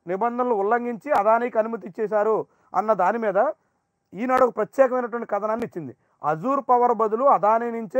నిబంధనలు ఉల్లంఘించి అదానీకి అనుమతి ఇచ్చేశారు అన్న దాని మీద ఈనాడు ఒక ప్రత్యేకమైనటువంటి కథనాన్ని ఇచ్చింది. అజూర్ పవర్ బదులు అదానీ నుంచే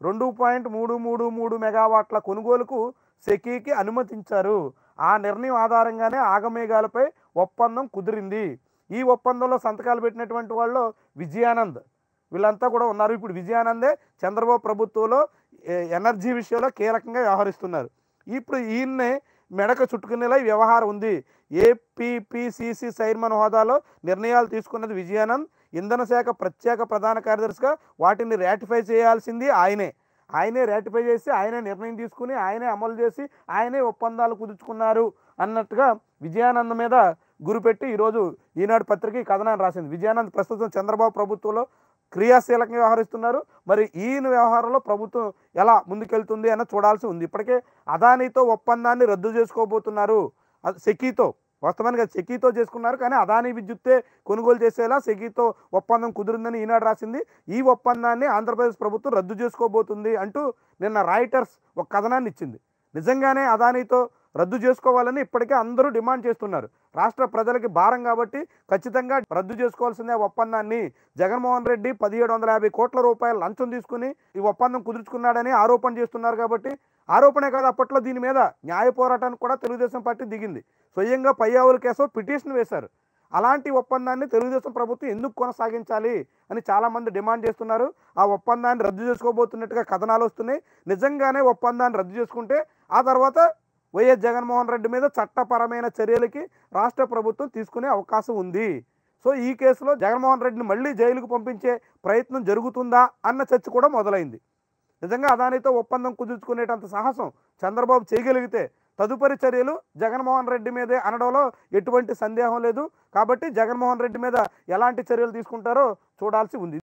2.333 మెగావాట్ల కొనుగోలుకు సెకీకి అనుమతించారు. ఆ నిర్ణయం ఆధారంగానే ఆగమేఘాలపై ఒప్పందం కుదిరింది. ఈ ఒప్పందంలో సంతకాలు పెట్టినటువంటి వాళ్ళు విజయానంద్ వీళ్ళంతా కూడా ఉన్నారు. ఇప్పుడు విజయానందే చంద్రబాబు ప్రభుత్వంలో ఎనర్జీ విషయంలో కీలకంగా వ్యవహరిస్తున్నారు. ఇప్పుడు ఈయన్నే మెడక చుట్టుకునేలా ఈ వ్యవహారం ఉంది. ఏపీపీసీసీ చైర్మన్ హోదాలో నిర్ణయాలు తీసుకున్నది విజయానంద్. ఇంధన శాఖ ప్రత్యేక ప్రధాన కార్యదర్శిగా వాటిని రాటిఫై చేయాల్సింది ఆయనే రాటిఫై చేసి ఆయనే నిర్ణయం తీసుకుని ఆయనే అమలు చేసి ఆయనే ఒప్పందాలు కుదుర్చుకున్నారు అన్నట్టుగా విజయానంద్ మీద గురిపెట్టి ఈరోజు ఈనాడు పత్రిక ఈ కథనాన్ని రాసింది. విజయానంద్ ప్రస్తుతం చంద్రబాబు ప్రభుత్వంలో క్రియాశీలకంగా వ్యవహరిస్తున్నారు. మరి ఈయన వ్యవహారంలో ప్రభుత్వం ఎలా ముందుకెళ్తుంది అన్న చూడాల్సి ఉంది. ఇప్పటికే అదానీతో ఒప్పందాన్ని రద్దు చేసుకోబోతున్నారు. సెకీతో వాస్తవానికి సెకీతో చేసుకున్నారు, కానీ అదానీ విద్యుత్తే కొనుగోలు చేసేలా సెకీతో ఒప్పందం కుదిరిందని ఈనాడు రాసింది. ఈ ఒప్పందాన్ని ఆంధ్రప్రదేశ్ ప్రభుత్వం రద్దు చేసుకోబోతుంది అంటూ నిన్న రాయిటర్స్ ఒక కథనాన్ని ఇచ్చింది. నిజంగానే అదానీతో రద్దు చేసుకోవాలని ఇప్పటికే అందరూ డిమాండ్ చేస్తున్నారు. రాష్ట్ర ప్రజలకి భారం కాబట్టి ఖచ్చితంగా రద్దు చేసుకోవాల్సిందే ఒప్పందాన్ని. జగన్మోహన్ రెడ్డి 1750 కోట్ల రూపాయల లంచం తీసుకుని ఈ ఒప్పందం కుదుర్చుకున్నాడని ఆరోపణ చేస్తున్నారు. కాబట్టి ఆరోపణే కాదు, అప్పట్లో దీని మీద న్యాయ పోరాటానికి కూడా తెలుగుదేశం పార్టీ దిగింది. స్వయంగా పయ్యావుల కేసు పిటిషన్ వేశారు. అలాంటి ఒప్పందాన్ని తెలుగుదేశం ప్రభుత్వం ఎందుకు కొనసాగించాలి అని చాలామంది డిమాండ్ చేస్తున్నారు. ఆ ఒప్పందాన్ని రద్దు చేసుకోబోతున్నట్టుగా కథనాలు వస్తున్నాయి. నిజంగానే ఒప్పందాన్ని రద్దు చేసుకుంటే ఆ తర్వాత వైఎస్ జగన్మోహన్ రెడ్డి మీద చట్టపరమైన చర్యలకి రాష్ట్ర ప్రభుత్వం తీసుకునే అవకాశం ఉంది. సో ఈ కేసులో జగన్మోహన్ రెడ్డిని మళ్ళీ జైలుకు పంపించే ప్రయత్నం జరుగుతుందా అన్న చర్చ కూడా మొదలైంది. నిజంగా అదానీతో ఒప్పందం కుదుర్చుకునేటంత సాహసం చంద్రబాబు చేయగలిగితే తదుపరి చర్యలు జగన్మోహన్ రెడ్డి మీదే అనడంలో ఎటువంటి సందేహం లేదు. కాబట్టి జగన్మోహన్ రెడ్డి మీద ఎలాంటి చర్యలు తీసుకుంటారో చూడాల్సి ఉంది.